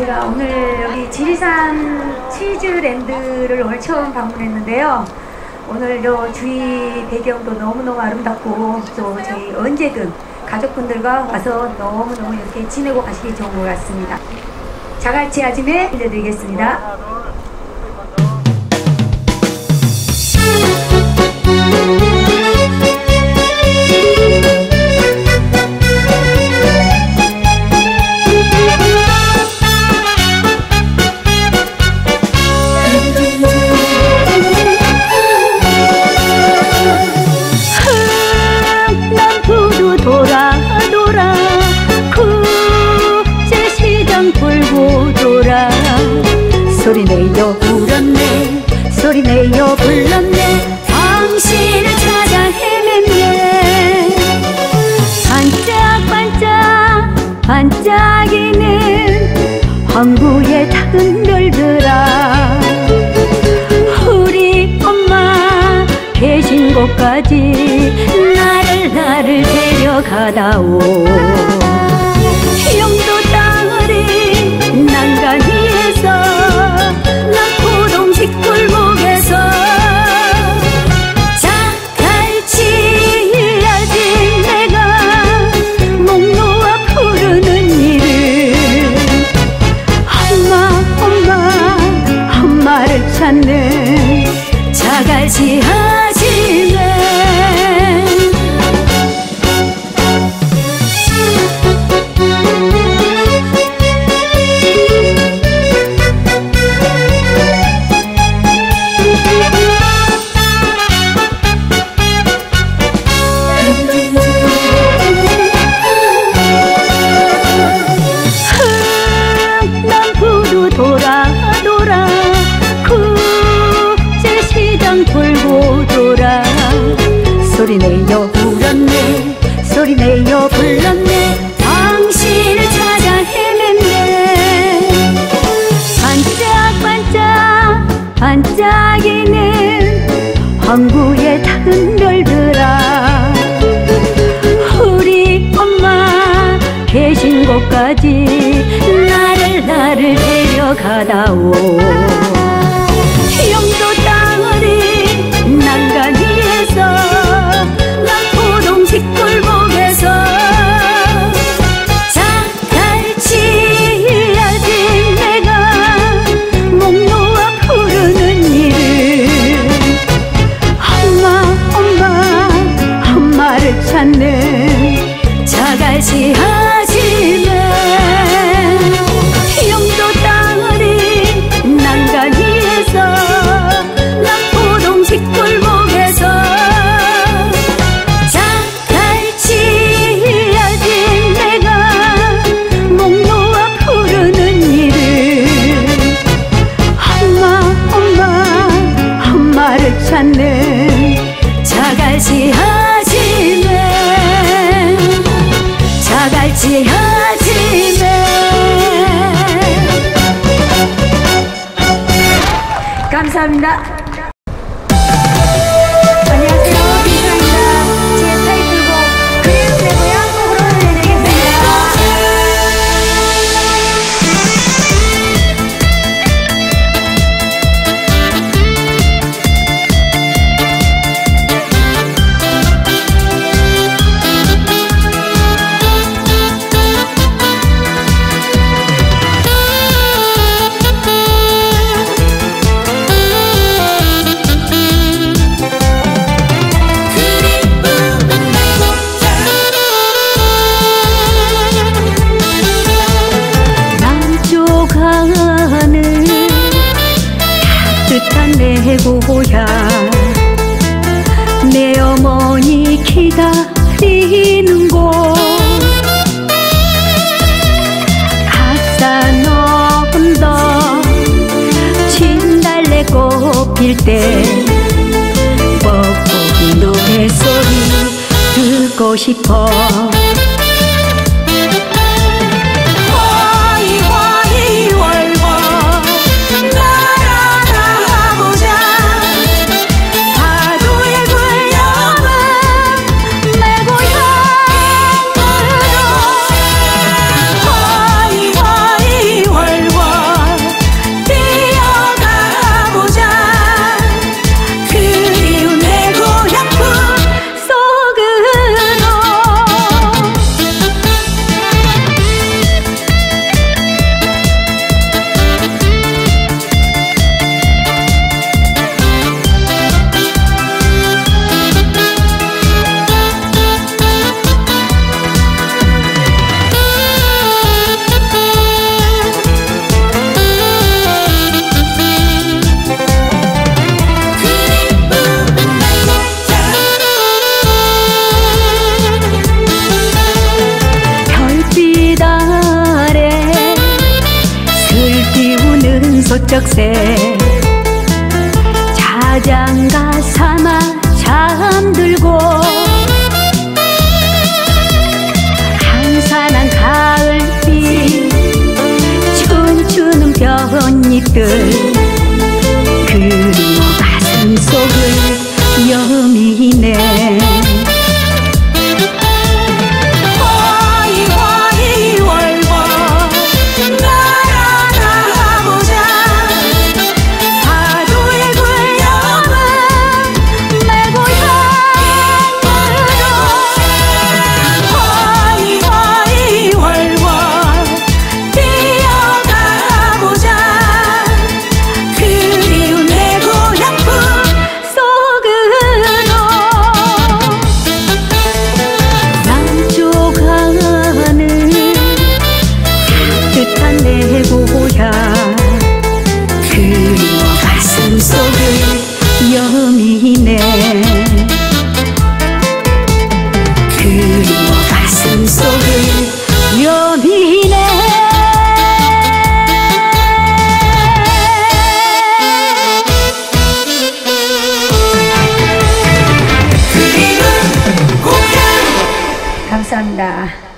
제가 오늘 여기 지리산 치즈랜드를 오늘 처음 방문했는데요. 오늘 요 주위 배경도 너무너무 아름답고 또 저희 언제든 가족분들과 와서 너무너무 이렇게 지내고 가시기 좋은 것 같습니다. 자갈치 아침에 들려드리겠습니다. 소리내요 울었네 소리내요 불렀네 당신을 찾아 헤맸네 반짝반짝 반짝이는 항구의 작은 별들아 우리 엄마 계신 곳까지 나를 데려가다오 영도 땅어리 난간 위에서 굴목에서 자갈치 아직 내가 목 놓아 부르는 일을 엄마를 찾는 자갈치 아침에 소리내요 울었네 소리내요 불렀네 당신을 찾아 헤맸네 반짝반짝 반짝이는 항구의 작은 별들아 우리 엄마 계신 곳까지 나를 데려가다오 영도 땅어리 난간 위에서 굴목에서 자갈치 아직 내가 목 놓아 부르는 일을 엄마를 찾는 자갈치 아침에 영도 땅어리 난간 위에서 굴목에서 찾는 자갈치 아침에 자갈치 아침에 감사합니다. 안녕하세요. 김수아입니다. 제 타이틀곡 그리운 내 고향곡으로 들려드리겠습니다. 내 고향 내 어머니 기다리는 곳 가산 언덕 진달래꽃 필 때 뻐꾸기 노래소리 듣고 싶어 월월 소쩍새 자장가 삼아 잠들고 한산한 가을비 춤추는 벼잎들 그리워 가슴속을 여미네 내 고향 그리워 가슴속을 여미네 그리워 가슴속을 여미네 감사합니다.